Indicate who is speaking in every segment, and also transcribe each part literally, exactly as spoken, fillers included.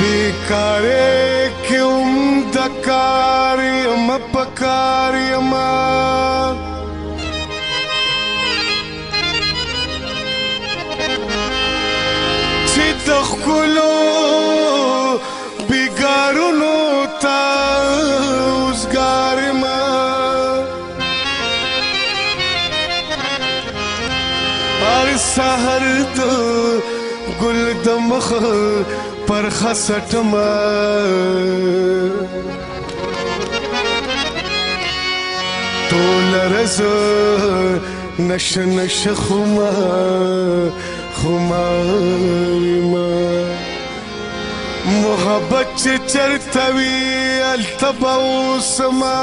Speaker 1: بیکاره کې هم د کار یم په کار یم چې د ښکلو بیګارونو ته اوزګار یم هر سحر د ګل د مخ پر خسټما ټول رز نش نش خما خمارما محبت چې چرته وي هلته به اوسما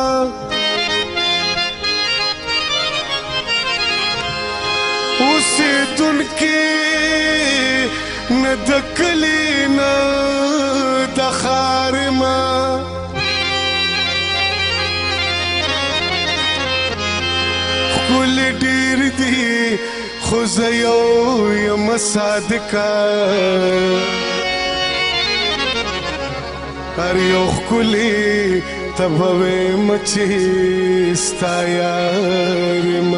Speaker 1: اوسېدونکي نه د کلي نه د ښار یم ښکلي ډېر دي خو زه یو یم صادقه هر یو ښکلي ته به ویم چې ستا یار یم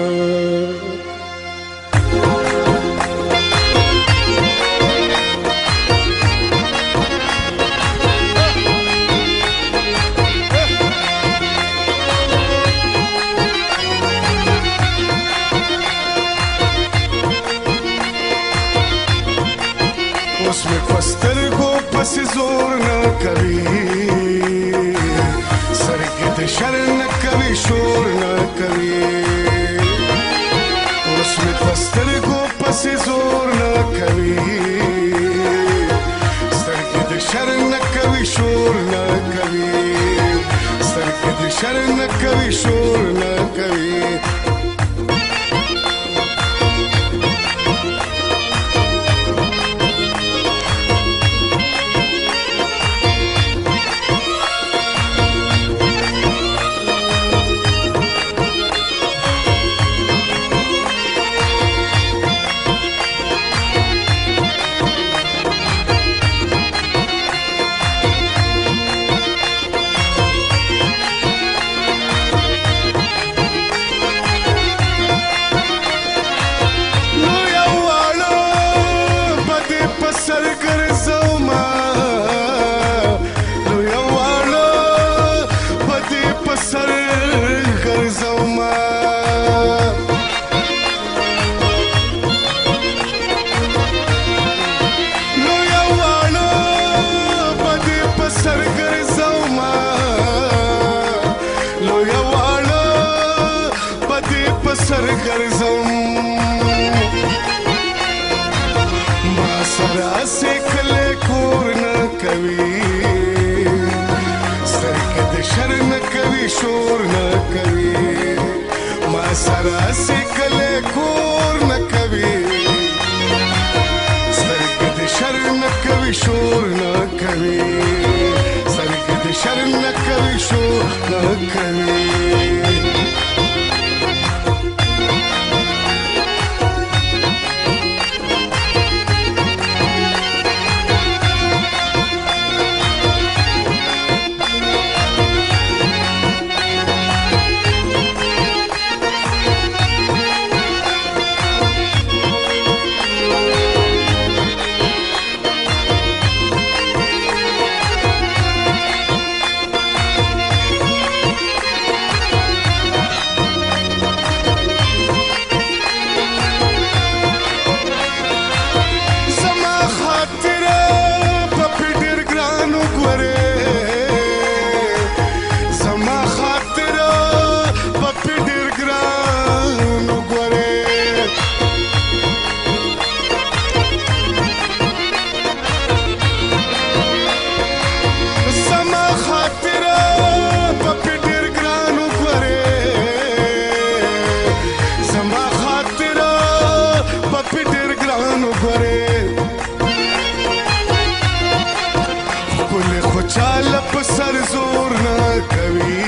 Speaker 1: اوس مې په سترګو پسې زور نه کوي سترګې د شر نه کوي شور نه کوي اوس مې په سترګو پسې زور نه کوي سترګې د شر نه کوي شور نه کوي سترګې د شر نه کوي شور نه کوي سر ګرځم ما سره سکله کور نه کوي سترګې د شر نه کوي شور نه کوي ما سره سکله کور نه کوي سترګې د شر نه کوي شور نه کوي سترګې د شر نه کوي شور نه کوي سر زور نه کوي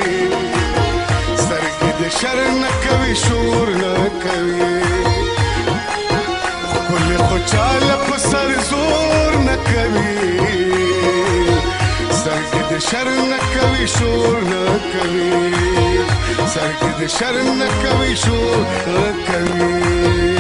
Speaker 1: سترګې د شر نه کوي شور نه کوي ښکلې خو چاله په سر زور نه کوي د شر نه کوي شور نه کوي سر کې د شر نه کوي شور نه کوي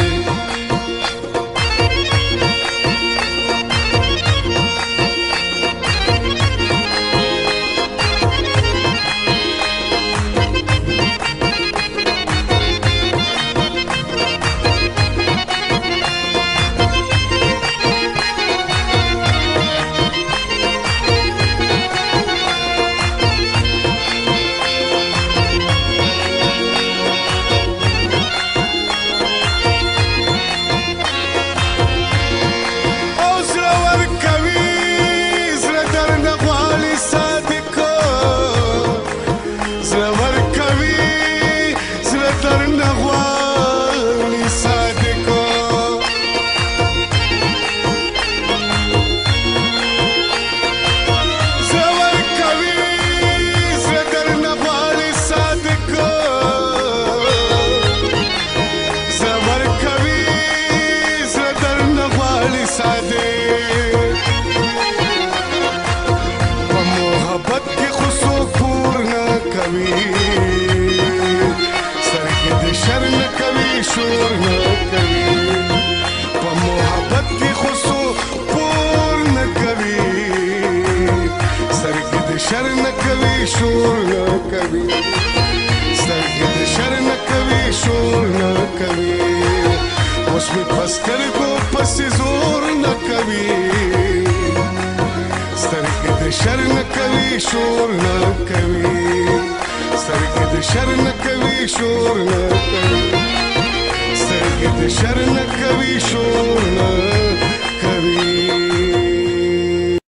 Speaker 1: شور نه کوي په محبت کې خو څوک پور نه کوي سترګې د شر نه کوي شور نه کوي سترګې د شر نه کوي شور نه کوي اوس مې په سترګو پسې زور نه کوي سترګې د شر نه کوي شور نه کوي سترګې د شر نه کوي شور نه کوي سترګې د شر نه کوي شور نه